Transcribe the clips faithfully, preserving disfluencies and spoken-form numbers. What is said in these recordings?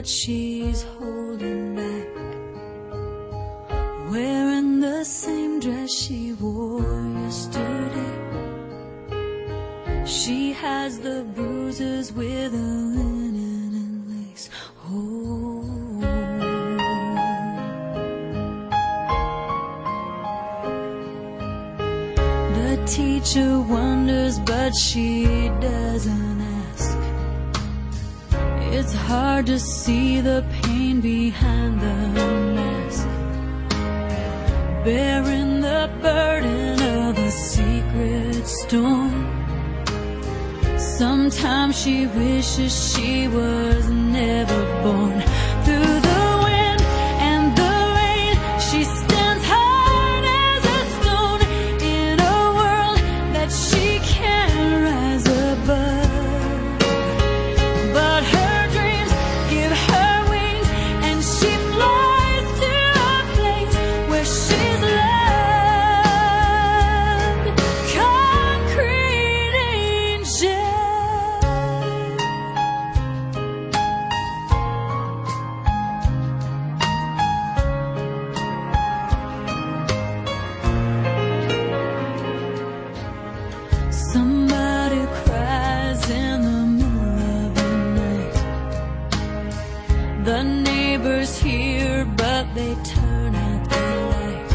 she's holding back, wearing the same dress she wore yesterday. She has the bruises with a linen and lace. Oh, the teacher wonders, but she doesn't ask. It's hard to see the pain behind the mask, bearing the burden of a secret storm. Sometimes she wishes she was never born. Through the wind and the rain, she stands hard as a stone in a world that she can't rise above. But her dreams give her wings, and she flies to a place where she's loved. Concrete angel. Somebody cries in the middle of the night. The neighbors hear, but they turn out the light.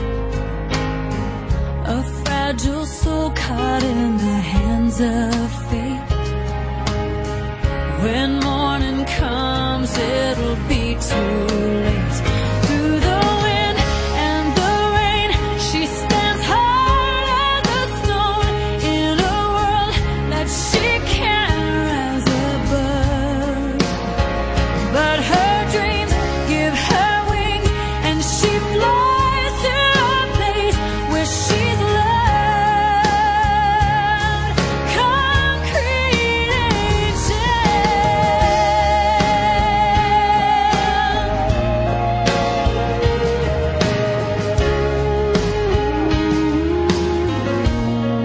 A fragile soul caught in the hands of fate. When morning comes, it'll be too late. Through the wind and the rain, she stands hard as a stone in a world that she can't rise above. But her dreams give her wings, and she flies to a place where she's loved. Concrete angel.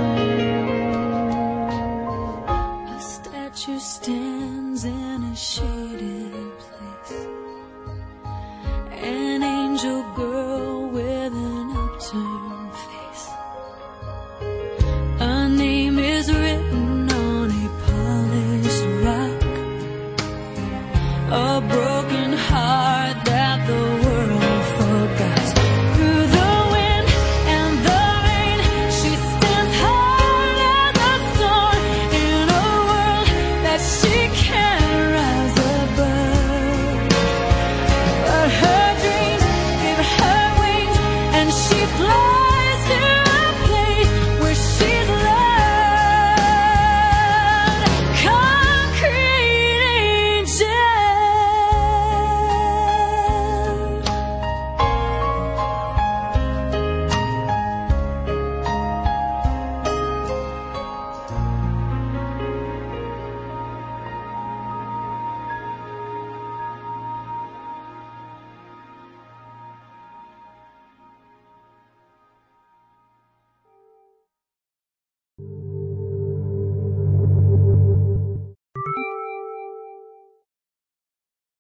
A statue stands in a shade